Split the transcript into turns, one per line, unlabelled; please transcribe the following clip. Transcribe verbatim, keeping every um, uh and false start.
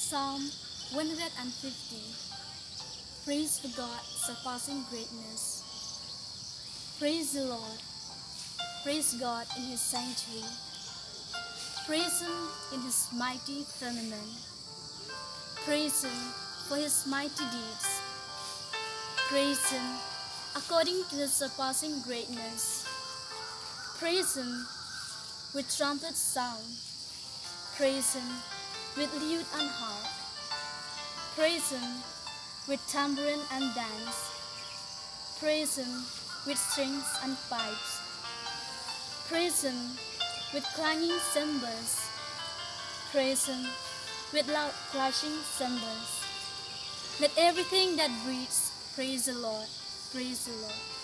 Psalm one hundred fifty. Praise for God, surpassing greatness. Praise the Lord. Praise God in His sanctuary. Praise Him in His mighty firmament. Praise Him for His mighty deeds. Praise Him according to His surpassing greatness. Praise Him with trumpet sound. Praise Him with lute and harp. Praise Him with tambourine and dance. Praise Him with strings and pipes. Praise Him with clanging cymbals. Praise Him with loud clashing cymbals. Let everything that breathes praise the Lord. Praise the Lord.